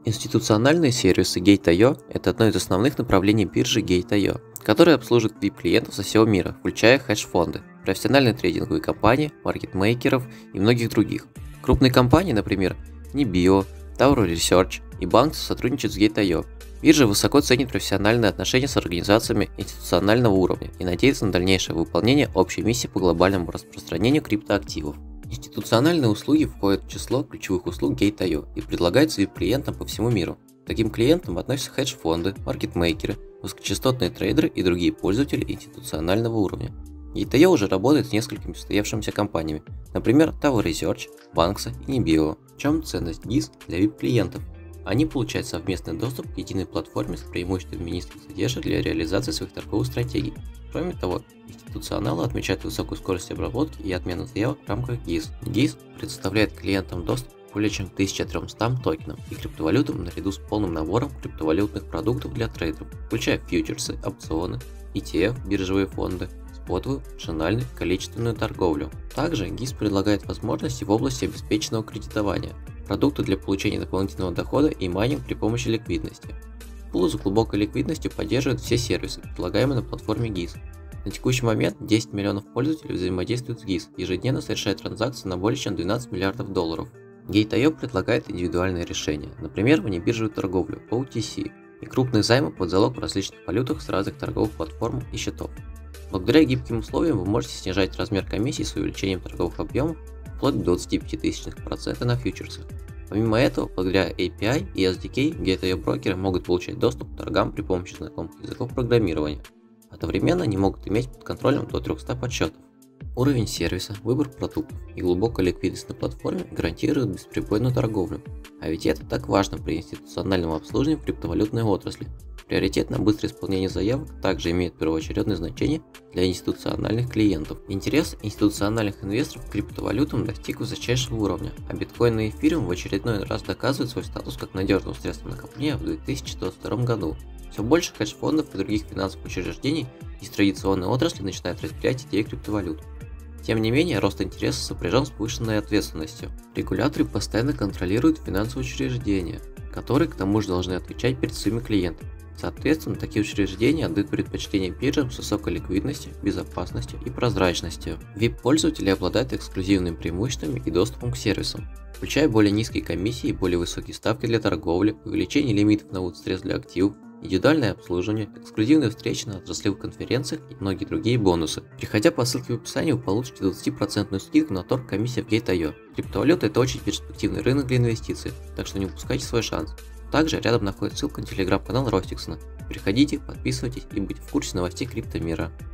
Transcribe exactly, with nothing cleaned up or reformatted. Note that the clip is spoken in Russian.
Институциональные сервисы Gate точка ай о – это одно из основных направлений биржи Gate точка ай о, которая обслуживает ви ай пи-клиентов со всего мира, включая хедж-фонды, профессиональные трейдинговые компании, маркетмейкеров и многих других. Крупные компании, например, Nibio, Tower Research и Banks сотрудничают с Gate точка ай о. Биржа высоко ценит профессиональные отношения с организациями институционального уровня и надеется на дальнейшее выполнение общей миссии по глобальному распространению криптоактивов. Институциональные услуги входят в число ключевых услуг Gate точка ай о и предлагаются ви ай пи-клиентам по всему миру. К таким клиентам относятся хедж-фонды, маркетмейкеры, высокочастотные трейдеры и другие пользователи институционального уровня. Gate точка ай о уже работает с несколькими состоявшимися компаниями, например, Tower Research, Banks и Nibio. В чем ценность гис для ви ай пи-клиентов? Они получают совместный доступ к единой платформе с преимуществами низких задержек для реализации своих торговых стратегий. Кроме того, институционалы отмечают высокую скорость обработки и отмену заявок в рамках гис. гис предоставляет клиентам доступ к более чем тысяче трёмстам токенам и криптовалютам наряду с полным набором криптовалютных продуктов для трейдеров, включая фьючерсы, опционы, и ти эф, биржевые фонды, спотовую, опциональную, количественную торговлю. Также гис предлагает возможности в области обеспеченного кредитования, продукты для получения дополнительного дохода и майнинг при помощи ликвидности. Пулы с глубокой ликвидностью поддерживают все сервисы, предлагаемые на платформе гис. На текущий момент десять миллионов пользователей взаимодействуют с гис и ежедневно совершают транзакции на более чем двенадцать миллиардов долларов. Gate точка ай о предлагает индивидуальные решения, например, внебиржевую торговлю, о ти си, и крупные займы под залог в различных валютах с разных торговых платформ и счетов. Благодаря гибким условиям вы можете снижать размер комиссии с увеличением торговых объемов вплоть до двадцати пяти тысячных процента на фьючерсах. Помимо этого, благодаря эй пи ай и эс ди кей, Gate точка ай о брокеры могут получать доступ к торгам при помощи знакомых языков программирования. Одновременно они могут иметь под контролем до трёхсот подсчетов. Уровень сервиса, выбор продуктов и глубокая ликвидность на платформе гарантируют бесперебойную торговлю. А ведь это так важно при институциональном обслуживании в криптовалютной отрасли. Приоритет на быстрое исполнение заявок также имеет первоочередное значение для институциональных клиентов. Интерес институциональных инвесторов к криптовалютам достиг высочайшего уровня, а биткоин и эфириум в очередной раз доказывают свой статус как надежного средства накопления в две тысячи двадцать втором году. Все больше хедж-фондов и других финансовых учреждений из традиционной отрасли начинают разделять идеи криптовалют. Тем не менее, рост интереса сопряжен с повышенной ответственностью. Регуляторы постоянно контролируют финансовые учреждения, которые к тому же должны отвечать перед своими клиентами. Соответственно, такие учреждения отдают предпочтение биржам с высокой ликвидностью, безопасностью и прозрачностью. ви ай пи-пользователи обладают эксклюзивными преимуществами и доступом к сервисам, включая более низкие комиссии и более высокие ставки для торговли, увеличение лимитов на вывод средств для активов, индивидуальное обслуживание, эксклюзивные встречи на отраслевых конференциях и многие другие бонусы. Переходя по ссылке в описании, вы получите двадцатипроцентную скидку на торг комиссии в Gate точка ай о. Криптовалюта – это очень перспективный рынок для инвестиций, так что не упускайте свой шанс. Также рядом находится ссылка на телеграм-канал Ростиксона. Переходите, подписывайтесь и будьте в курсе новостей криптомира.